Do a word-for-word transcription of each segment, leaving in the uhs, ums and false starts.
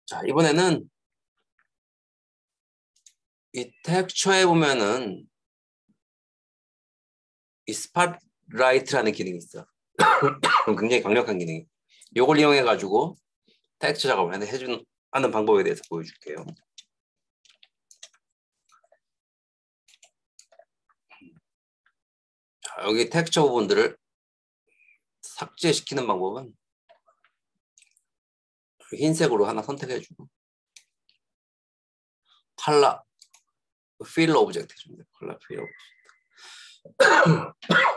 자, 이번에는 이 텍스처에 보면은 이 스팟라이트라는 기능이 있어. 굉장히 강력한 기능이. 이걸 이용해 가지고 텍스처 작업을 해주는 하는 방법에 대해서 보여줄게요. 자, 여기 텍스처 부분들을 삭제시키는 방법은 흰색으로 하나 선택해주고 컬러 필 오브젝트 해줍니다. 컬러 필 오브젝트.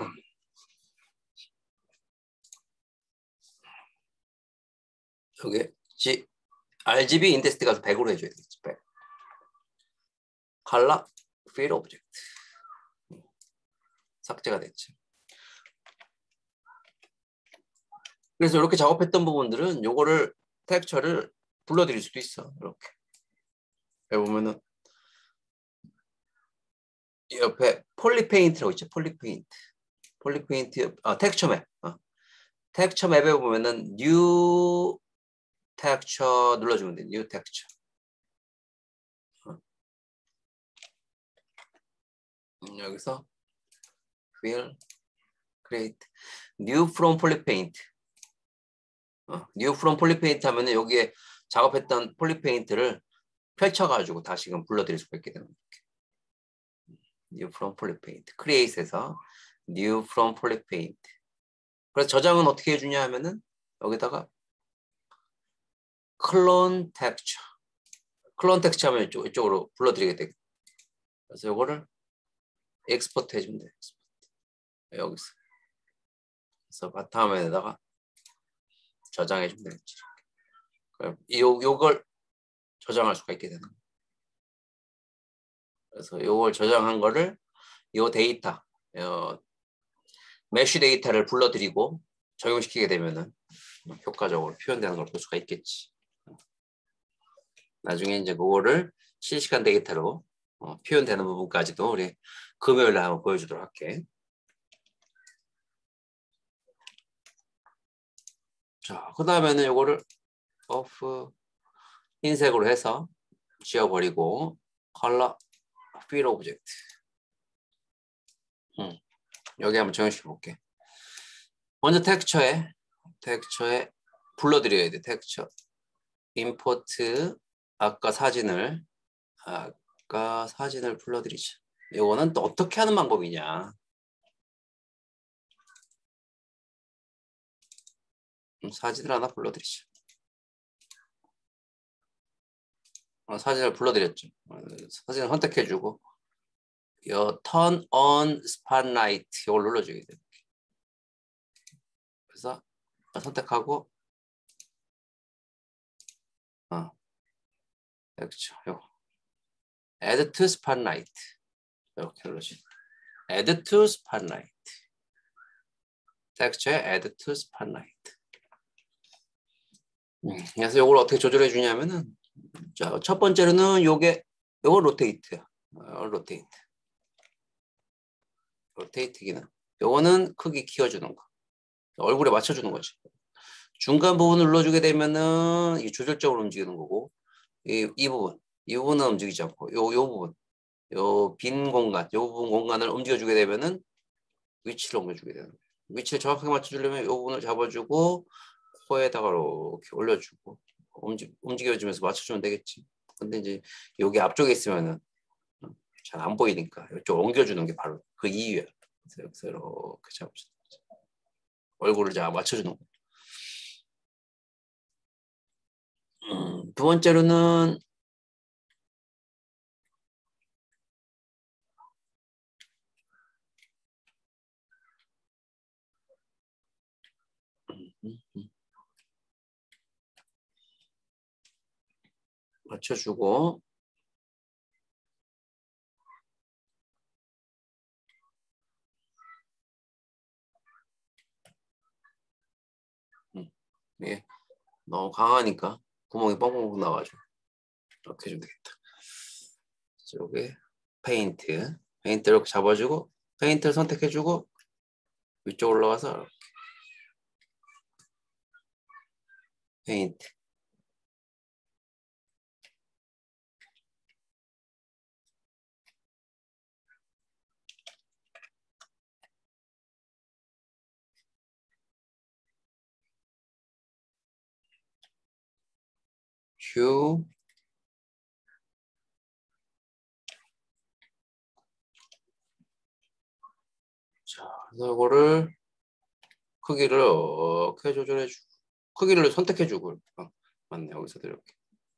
여기 G, 알지비 인덱스 가서 백으로 해줘야 되겠지. 백. 컬러 필 오브젝트 삭제가 됐죠. 그래서 이렇게 작업했던 부분들은 요거를 텍스처를 불러드릴 수도 있어. 이렇게 여기 보면은 옆에 폴리페인트라고 있죠. 폴리페인트 폴리페인트 아 텍스처 맵 어. 텍스처 맵에 보면은 뉴 텍스처 눌러주면 돼. 뉴 텍스처 어. 음, 여기서 fill create new from polypaint 어. new from polypaint 하면은 여기에 작업했던 폴리페인트를 펼쳐가지고 다시금 불러드릴 수가 있게 되는 거예요. new from polypaint create에서 new from polypaint 그래서 저장은 어떻게 해주냐 하면은 여기다가 클론 텍스처 클론 텍스처 하면 이쪽, 이쪽으로 불러드리게 되겠다. 그래서 이거를 엑스포트 해주면 돼요. 여기서 그래서 바탕화면에다가 저장해주면 되겠지. 요, 요걸 저장할 수가 있게 되는 거예요. 그래서 요걸 저장한 거를 요 데이터 어, 메쉬 데이터를 불러드리고 적용시키게 되면은 효과적으로 표현되는 걸 볼 수가 있겠지. 나중에 이제 그거를 실시간 데이터로 어, 표현되는 부분까지도 우리 금요일에 한번 보여주도록 할게. 자, 그 다음에는 요거를 off 흰색으로 해서 지워버리고 컬러 필 오브젝트 음, 여기 한번 정의시켜 볼게. 먼저 텍스처에 텍스처에 불러드려야 돼. 텍스처 임포트 아까 사진을 아까 사진을 불러드리죠. 이거는 또 어떻게 하는 방법이냐. 음, 사진을 하나 불러드리죠. 어, 사진을 불러드렸죠. 어, 사진을 선택해주고 요 turn on spotlight 이걸 눌러줘야 돼요. 그래서 선택하고 어, 그렇죠. 요거 add to spotlight 이렇게 눌러주세요. add to spotlight 텍스처에 add to spotlight 음, 그래서 이걸 어떻게 조절해 주냐면은 자, 첫 번째로는 요게 요거 로테이트야. 어, 로테이트 로테이트 기능 요거는 크기 키워주는 거 얼굴에 맞춰주는 거지. 중간 부분을 눌러주게 되면은 이 조절적으로 움직이는 거고 이, 이 부분 이 부분은 움직이지 않고 요, 요 부분 요 빈 공간 요 부분 공간을 움직여주게 되면은 위치를 옮겨주게 되는 거예요. 위치를 정확하게 맞춰주려면 요 부분을 잡아주고 코에다가 이렇게 올려주고 움직, 움직여주면서 맞춰주면 되겠지. 근데 이제 여기 앞쪽에 있으면은 잘 안 보이니까 이쪽 옮겨주는 게 바로 그 이유야. 그래서 여기서 이렇게 잡아주는 거죠. 얼굴을 잘 맞춰주는 거예요. 음, 두 번째로는 음, 음. 맞춰주고 음, 예. 너무 강하니까 구멍이 뻥뻥 나와가지고 이렇게 해주면 되겠다. 이쪽에 페인트 페인트 이렇게 잡아주고 페인트를 선택해주고 위쪽 올라가서 이렇게 페인트 Q 자, 그래서 이거를 크기를 이렇게 조절해주고 크기를 선택해주고 어, 맞네 여기서도 이렇게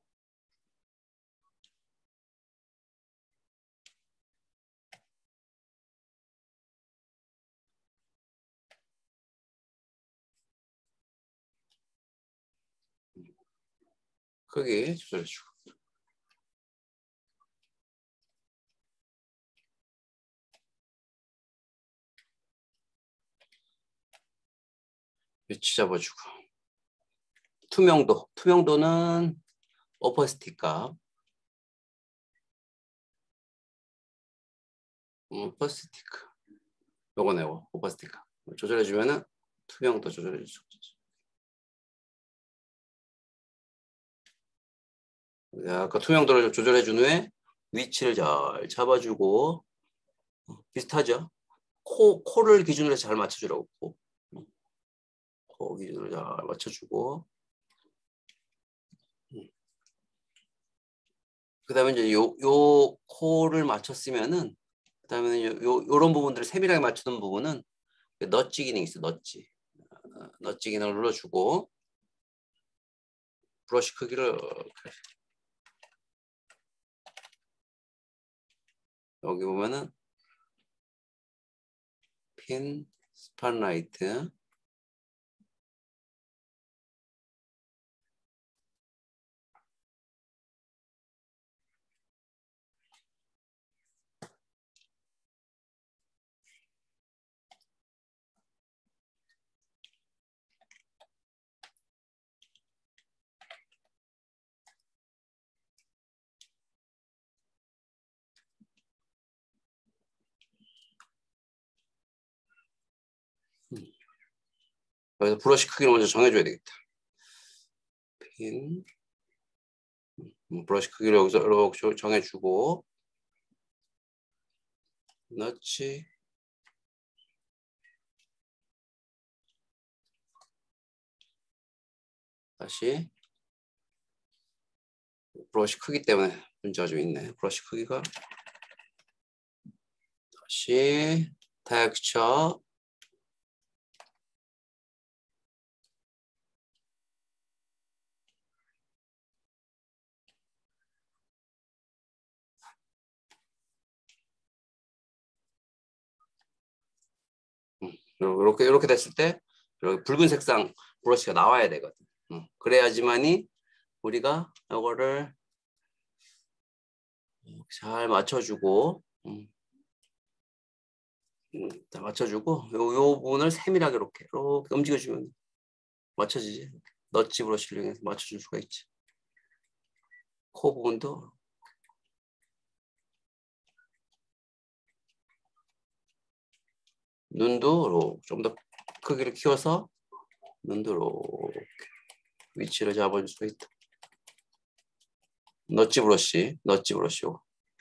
크기 조절해주고 위치 잡아주고 투명도 투명도는 오퍼시티 값 오퍼시티 값 요거네 요거 오퍼시티 값 조절해주면은 투명도 조절해주고 아까 투명도를 조절해준 후에 위치를 잘 잡아주고 비슷하죠? 코, 코를 기준으로 해서 잘 맞춰주라고 코, 코 기준으로 잘 맞춰주고 그 다음에 이제 요, 요 코를 맞췄으면은 그 다음에는 요, 요, 요런 부분들을 세밀하게 맞추는 부분은 넛지 기능이 있어 넛지 어, 넛지 기능을 눌러주고 브러쉬 크기를 여기 보면은 핀 스팟라이트 여기서 브러쉬 크기를 먼저 정해줘야 되겠다 핀 음, 브러쉬 크기를 여기서 이렇게 정해주고 넛지 다시 브러쉬 크기 때문에 문제가 좀 있네 브러쉬 크기가 다시 텍스처 이렇게 이렇게 됐을 때 이렇게 붉은 색상 브러쉬가 나와야 되거든. 음, 그래야지만이 우리가 이거를 잘 맞춰주고 음, 음, 다 맞춰주고 요, 요 부분을 세밀하게 이렇게 이렇게 움직여주면 맞춰지지. 넛지 브러쉬를 이용해서 맞춰줄 수가 있지. 코 부분도 눈도 좀 더 크기를 키워서 눈도 이렇게 위치를 잡아줄 수 있다. 넛지 브러쉬, 넛지 브러쉬.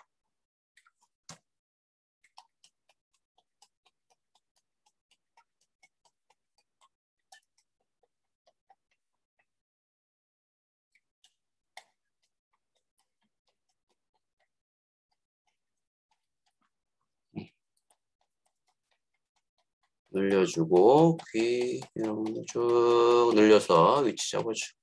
늘려주고 귀 이런 거 쭉 늘려서 위치 잡아주고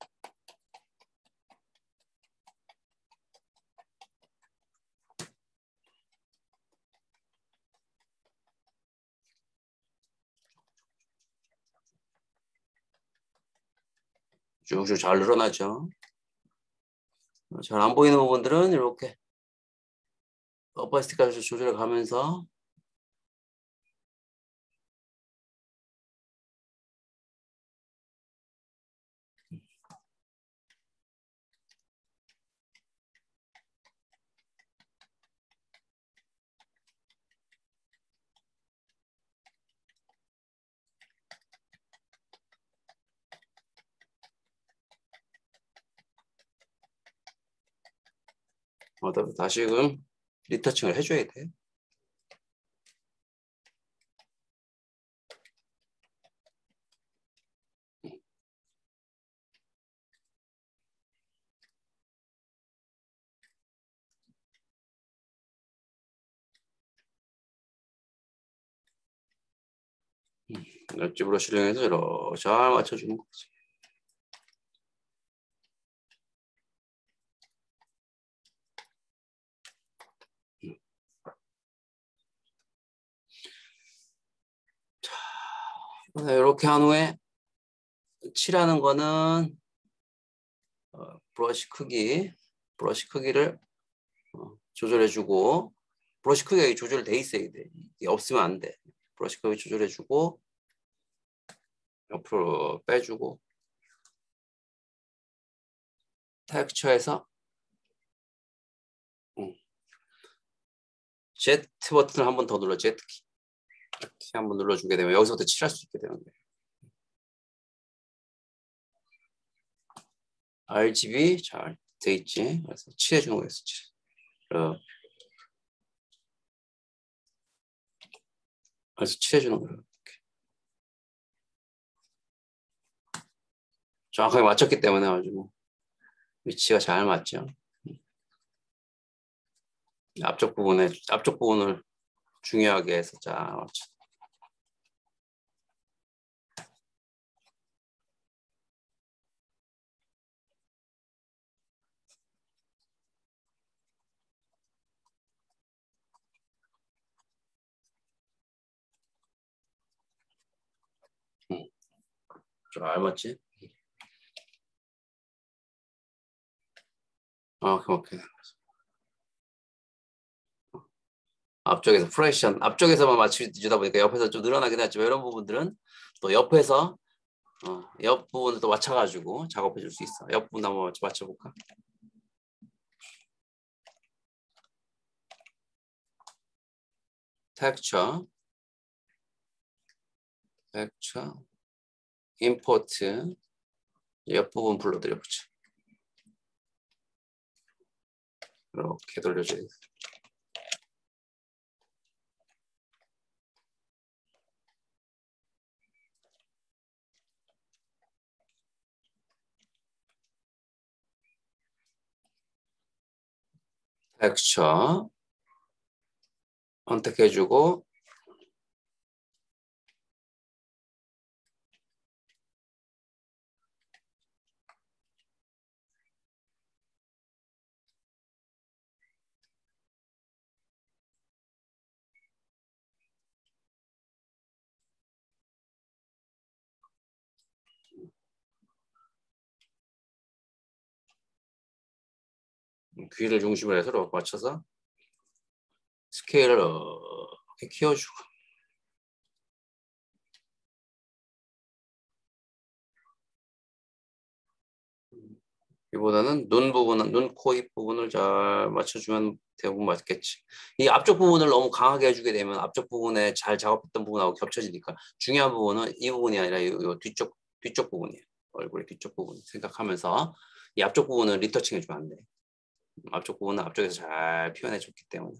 쭉쭉 잘 늘어나죠. 잘 안 보이는 부분들은 이렇게 오퍼시티까지 조절해 가면서 어, 다시금 리터칭을 해줘야 돼. 엣지 브러쉬를 이용해서 이렇게 잘 맞춰주는 거지. 자, 이렇게 한 후에 칠하는 거는 어, 브러쉬 크기, 브러쉬 크기를 어, 조절해주고, 브러쉬 크기가 조절돼 있어야 돼. 이게 없으면 안 돼. 브러쉬 크기 조절해주고, 옆으로 빼주고, 텍스처에서 음, Z 버튼을 한 번 더 눌러, Z 키. 이렇게 한번 눌러주게 되면 여기서부터 칠할 수 있게 되는 거예요. 알지비 잘 돼 있지. 그래서 칠해주는 거였어. 칠. 어. 그래서 칠해주는 거예요. 이렇게. 정확하게 맞췄기 때문에 아주 뭐 위치가 잘 맞죠. 앞쪽 부분에 앞쪽 부분을 중요하게 해서 잘 맞춰. 응. 잘 맞지? 아, 그만큼. 앞쪽에서 프레션, 앞쪽에서만 맞추다 보니까 옆에서 좀 늘어나긴 했지만 이런 부분들은 또 옆에서 어, 옆 부분을 또 맞춰가지고 작업해 줄 수 있어. 옆 부분 한번 맞춰볼까? 텍스처, 텍스처, 임포트, 옆 부분 불러드려보자. 이렇게 돌려줘야 돼. 텍스처 선택해주고 귀를 중심으로 해서 이렇게 맞춰서 스케일을 이렇게 키워주고 이보다는 눈 부분, 눈, 코, 입 부분을 잘 맞춰주면 대부분 맞겠지. 이 앞쪽 부분을 너무 강하게 해주게 되면 앞쪽 부분에 잘 작업했던 부분하고 겹쳐지니까 중요한 부분은 이 부분이 아니라 이, 이 뒤쪽 뒤쪽 부분이에요. 얼굴의 뒤쪽 부분 생각하면서 이 앞쪽 부분은 리터칭 해주면 안 돼. 앞쪽 부분은 앞쪽에서 잘 표현해줬기 때문에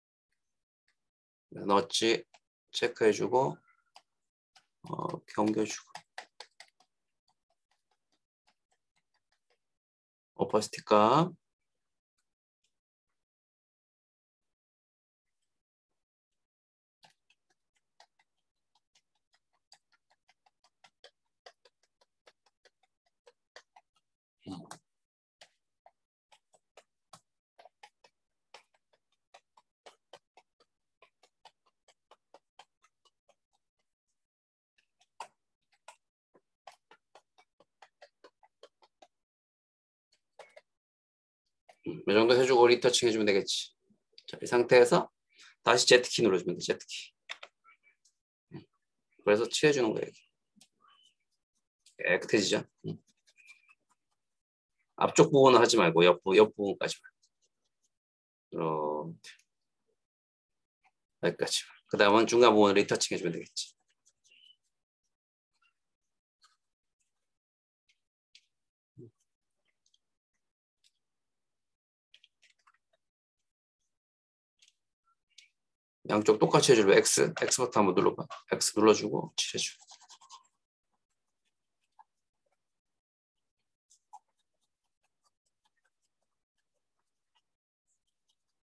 넣었지 체크해주고 어, 경겨주고 오퍼시티 값 이 정도 해주고 리터칭 해주면 되겠지. 자, 이 상태에서 다시 Z키 눌러주면 돼. Z키. 그래서 칠해주는 거예요. 깨끗해지죠. 앞쪽 부분은 하지 말고 옆, 옆 부분까지만. 어, 여기까지만. 그 다음은 중간 부분을 리터칭 해주면 되겠지. 양쪽 똑같이 해주면 X, X 버튼 한번 눌러봐. X 눌러주고 칠해줘.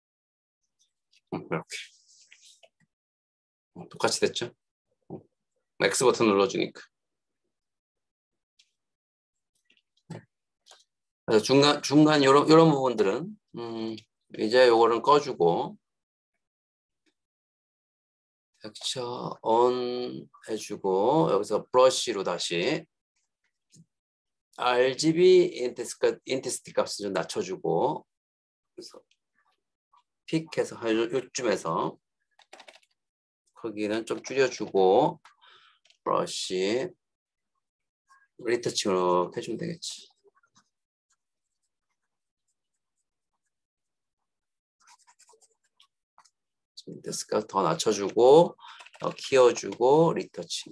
이렇게. 똑같이 됐죠? X 버튼 눌러주니까. 그래서 중간 중간 요런 요런 부분들은 음, 이제 요거는 꺼주고 텍스처 on 해주고 여기서 브러쉬로 다시 알지비 인텐시티 값을 좀 낮춰주고 그래서 픽해서 요쯤에서 거기는 좀 줄여주고 브러쉬 리터칭으로 해주면 되겠지. 인텐시티 더 낮춰주고 더 키워주고 리터칭.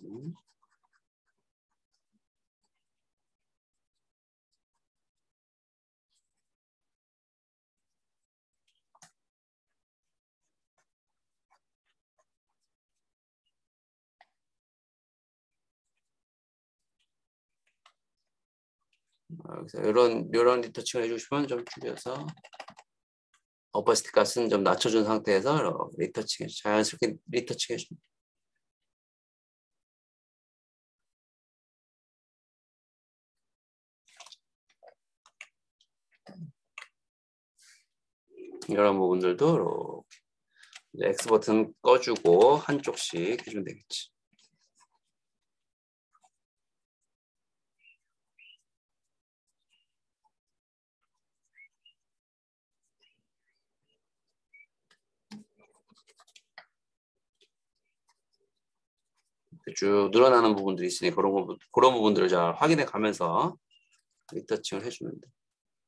그래서 이런 이런 리터칭을 해주시면 좀 줄여서 어퍼시티 값은 좀 낮춰준 상태에서 리터칭 자연스럽게 리터칭 해줍니다. 이런 부분들도 이렇게 X 버튼 꺼주고 한쪽씩 해주면 되겠지. 쭉 늘어나는 부분들이 있으니 그런 부분, 그런 부분들을 잘 확인해 가면서 리터칭을 해주면 돼.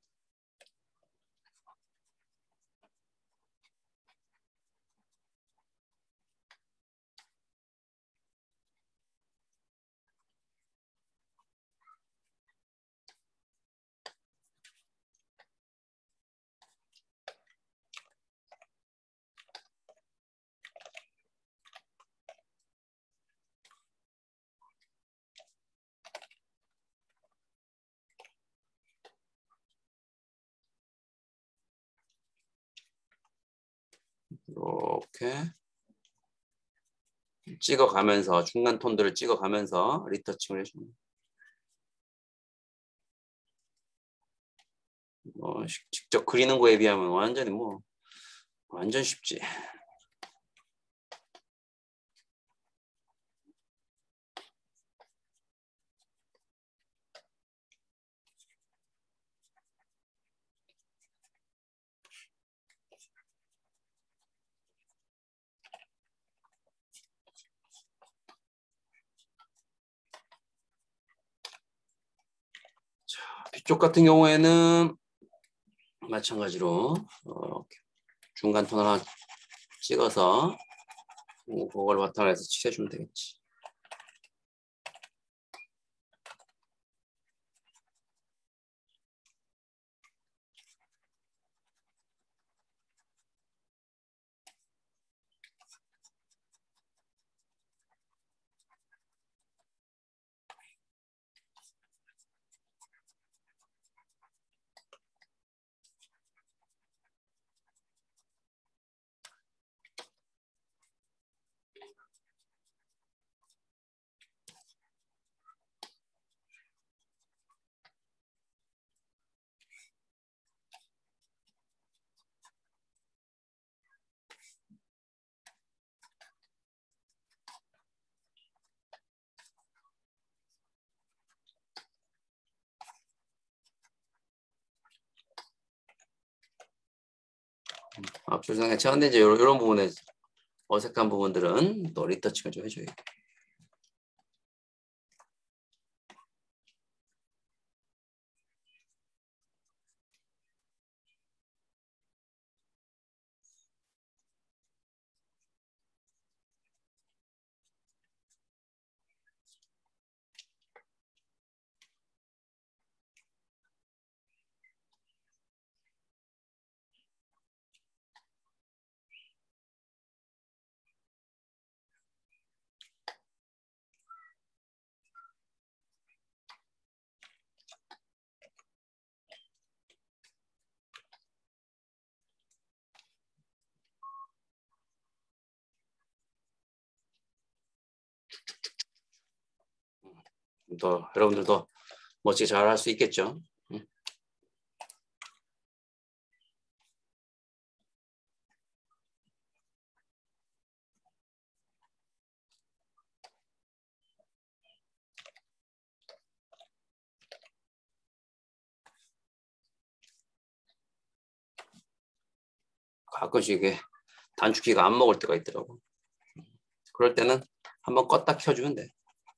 이렇게 찍어가면서 중간 톤들을 찍어가면서 리터칭을 해줍니다. 뭐 직접 그리는 거에 비하면 완전히 뭐 완전 쉽지. 자, 뒤쪽 같은 경우에는 마찬가지로 이렇게 중간 톤 하나 찍어서 그걸 바탕으로 해서 칠해주면 되겠지. 앞줄상에 차근데 이제 이런, 이런 부분에 어색한 부분들은 또 리터칭을 좀 해줘요. 더 여러분들도 멋지게 잘 할 수 있겠죠. 음. 가끔씩 이게 단축키가 안 먹을 때가 있더라고. 그럴 때는 한번 껐다 켜주면 돼.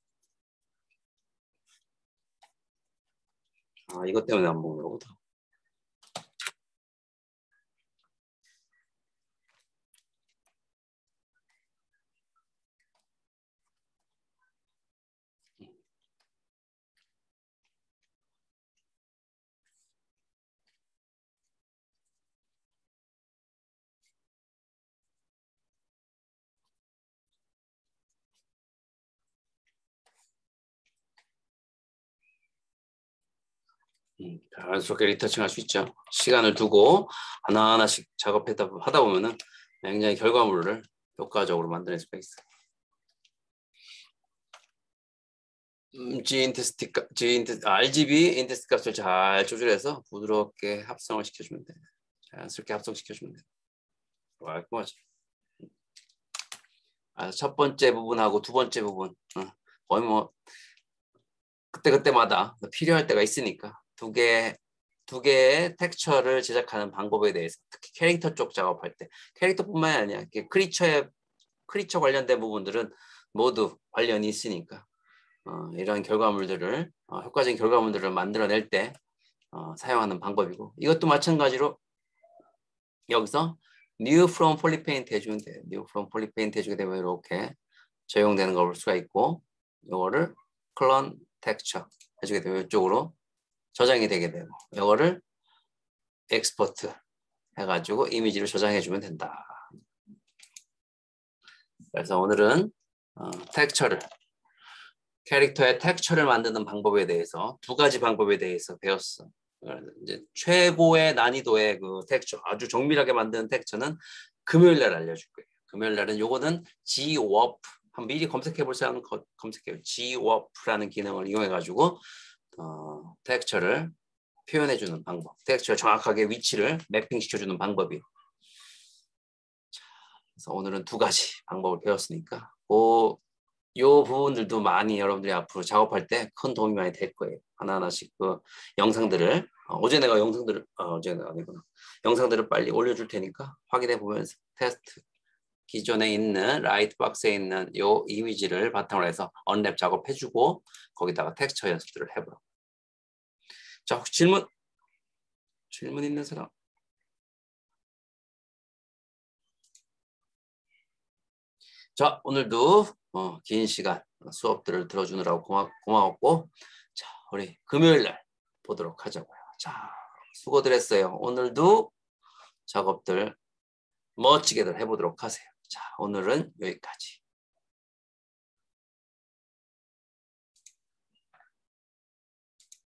아, 이것 때문에 안 먹는 거보다. 음, 자연스럽게 리터칭 할 수 있죠. 시간을 두고 하나하나씩 작업하다 하다 보면은 굉장히 결과물을 효과적으로 만들어낼 수가 있어요. 음, G 인테스티 값, G 인테, 알지비 인테스티 값을 잘 조절해서 부드럽게 합성을 시켜주면 돼. 자연스럽게 합성시켜주면 돼. 깔끔하지. 아, 첫 번째 부분하고 두 번째 부분 어, 거의 뭐 그때 그때마다 필요할 때가 있으니까 두 개 두 개의 텍스처를 제작하는 방법에 대해서 특히 캐릭터 쪽 작업할 때 캐릭터뿐만이 아니야 크리처의 크리처 관련된 부분들은 모두 관련이 있으니까 어, 이런 결과물들을 어, 효과적인 결과물들을 만들어낼 때 어, 사용하는 방법이고 이것도 마찬가지로 여기서 new from polypaint 해주면 돼요. new from polypaint 해주게 되면 이렇게 적용되는 걸 볼 수가 있고 이거를 clone texture 해주게 되면 이쪽으로 저장이 되게 되고 이거를 export 해가지고 이미지를 저장해주면 된다. 그래서 오늘은 어, 텍스처를 캐릭터의 텍스처를 만드는 방법에 대해서 두 가지 방법에 대해서 배웠어. 이제 최고의 난이도의 그 텍스처, 아주 정밀하게 만드는 텍스처는 금요일 날 알려줄 거예요. 금요일 날은 요거는 지워프, 한 미리 검색해 볼 사람은 검색해요. 지워프라는 기능을 이용해 가지고 어, 텍스처를 표현해 주는 방법, 텍스처 정확하게 위치를 매핑 시켜주는 방법이에요. 자, 그래서 오늘은 두 가지 방법을 배웠으니까 그 요 부분들도 많이 여러분들이 앞으로 작업할 때 큰 도움이 많이 될 거예요. 하나하나씩 그 영상들을 어, 어제 내가 영상들을 어, 어제 내가 아니구나 영상들을 빨리 올려줄 테니까 확인해 보면서 테스트 기존에 있는 라이트 박스에 있는 요 이미지를 바탕으로 해서 언랩 작업해주고 거기다가 텍스처 연습들을 해보라. 자, 혹시 질문 질문 있는 사람? 자, 오늘도 어, 긴 시간 수업들을 들어주느라고 고마, 고마웠고 자, 우리 금요일 날 보도록 하자고요. 자, 수고들 했어요. 오늘도 작업들 멋지게들 해보도록 하세요. 자, 오늘은 여기까지.